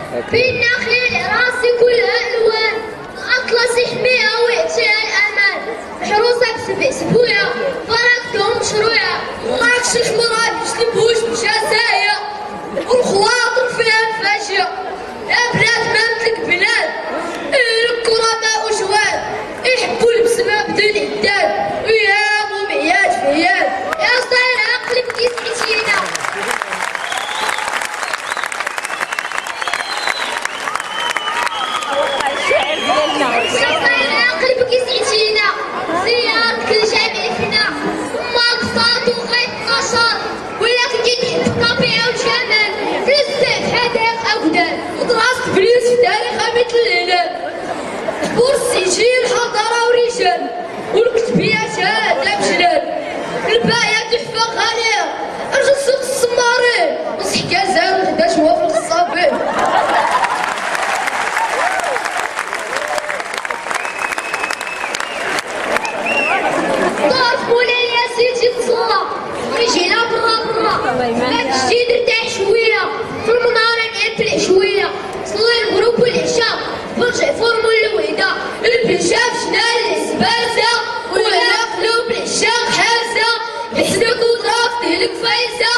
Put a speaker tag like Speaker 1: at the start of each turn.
Speaker 1: في النخل راسي كلها الوان، الاطلس يحميها ويعطيها الامان، محروسه بسبع سبويه فرقتهم مشروعه، مراكش الحمراء يجلبوش بجزايا، والخواطر فيها فاشيه، يا بلاد مامتلك بلاد الكرماء وجواد، يحبوا البسمه بدون عداد، ويا مميات فياد، يا صاير عقلك كيسكتينا. قلبك يسعدينا زيارتك الجامع فينا وما قصاد وغير قشر، ولكن كي تحب الطبيعه والجمال في الصيف حدائق اقدام، ودراسة بليس في تاريخها مثل الهلال، حضور السجل حضاره ورجال، والكتبيه شهاده بجلال، البايه تحفه غاليه، ارجل سوق السمارين وصح كازان وحده جوا في القصابين. رجينا برا هاد الجديد ارتاح شويه في المناره نعتلق شويه، صلي الغروب والعشاء فرجع فورمول الوحده، البنشاف شنال العزبازه ولا قلوب العشاق حازه، بحسنك وطرافته لك فايزه.